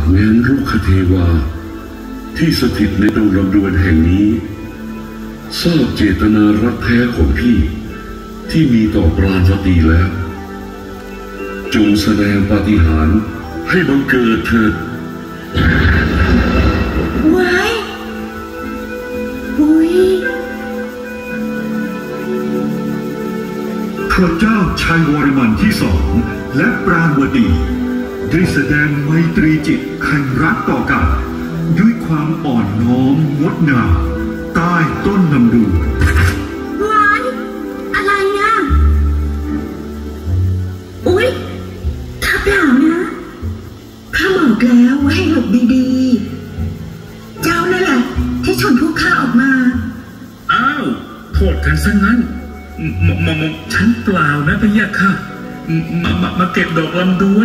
แม้นรุกขเทวาที่สถิตในดงลำดวนแห่งนี้ทราบเจตนารักแท้ของพี่ที่มีต่อปราณวตีแล้วจงแสดงปาฏิหาริย์ให้บังเกิดเถิดไว้อุ้ยพระเจ้าชัยวรมันที่สองและปราณวตีได้แสดงไมตรีจิตแห่งรักต่อกันด้วยความอ่อนน้อมงดงามใต้ต้นลำดูว้ายอะไรอ่ะอุ๊ยข้าเปล่านะข้าบอกแล้วว่าให้หลบดีๆเจ้านั่นแหละที่ชนพวกข้าออกมาอ้าวโทษกันซะงั้นฉันเปล่านะพะยะค่ะมาเก็บดอกลำดวน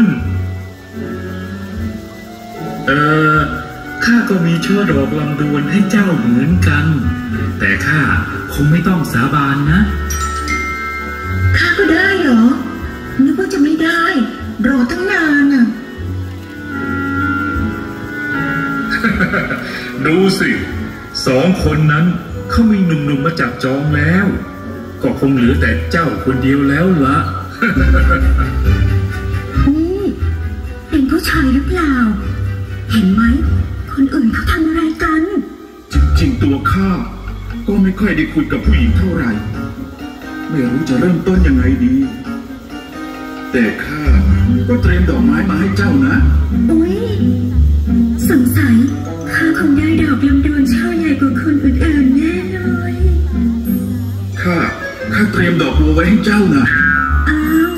ข้าก็มีช่อดอกลำดวนให้เจ้าเหมือนกันแต่ข้าคงไม่ต้องสาบานนะข้าก็ได้เหรอนึกว่าจะไม่ได้รอตั้งนานน่ะดูสิสองคนนั้นเขามีหนุ่มๆมาจับจองแล้วก็คงเหลือแต่เจ้าคนเดียวแล้วละนี่เป็นผู้ชายหรือเปล่าเห็นไหมคนอื่นเขาทำอะไรกันจริงๆตัวข้าก็ไม่ค่อยได้คุยกับผู้หญิงเท่าไหร่ไม่รู้จะเริ่มต้นยังไงดีแต่ข้าก็เตรียมดอกไม้มาให้เจ้านะอุ๊ยสงสัยข้าคงได้ดอกลำดวนช่อใหญ่กว่าคนอื่นๆแน่เลยข้าเตรียมดอกบัวไว้ให้เจ้านะอ้าว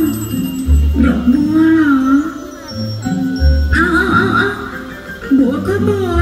ดอกบัวเหรอเอาบัวก็บัว